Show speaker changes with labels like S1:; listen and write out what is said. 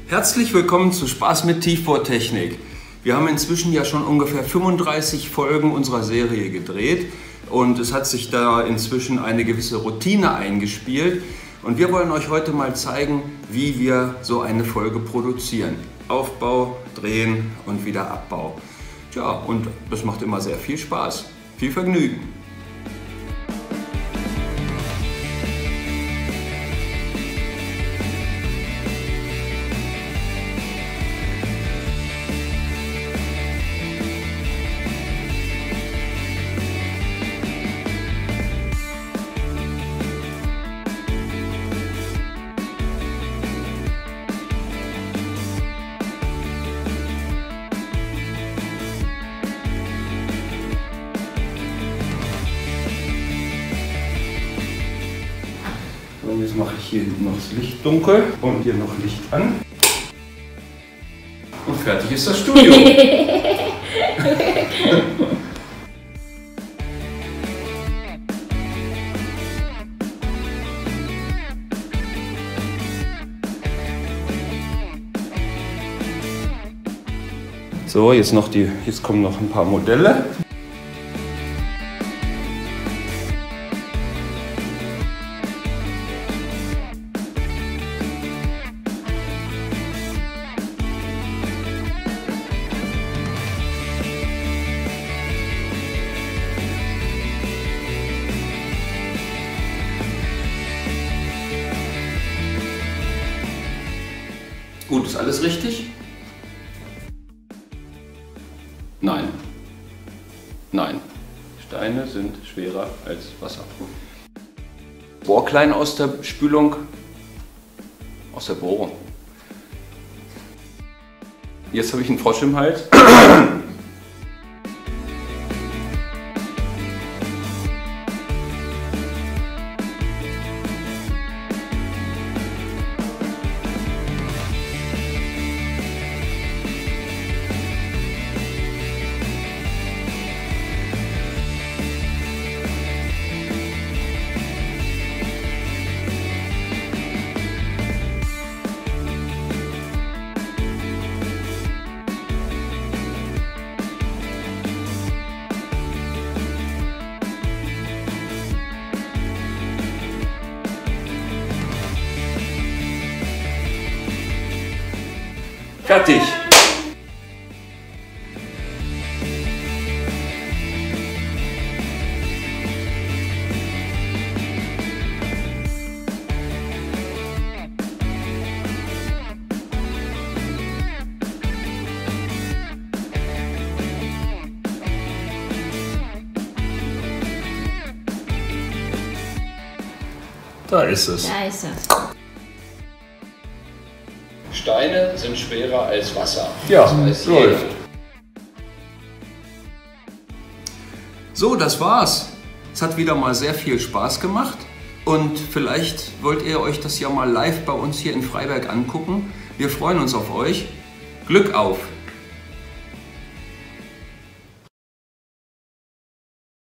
S1: Herzlich willkommen zu Spaß mit Tiefbohrtechnik. Wir haben inzwischen ja schon ungefähr 35 Folgen unserer Serie gedreht und es hat sich da inzwischen eine gewisse Routine eingespielt und wir wollen euch heute mal zeigen, wie wir so eine Folge produzieren. Aufbau, Drehen und wieder Abbau. Tja, und das macht immer sehr viel Spaß. Viel Vergnügen! Und jetzt mache ich hier noch das Licht dunkel und hier noch Licht an. Und fertig ist das Studio. So, jetzt kommen noch ein paar Modelle. Gut, ist alles richtig? Nein. Nein. Steine sind schwerer als Wasser. Bohrklein aus der Spülung, aus der Bohrung. Jetzt habe ich einen Frosch im Hals. Fertig! Da ist es.
S2: Da ist es.
S1: Steine sind schwerer als Wasser. Ja, das weiß läuft. So, das war's. Es hat wieder mal sehr viel Spaß gemacht und vielleicht wollt ihr euch das ja mal live bei uns hier in Freiberg angucken. Wir freuen uns auf euch. Glück auf!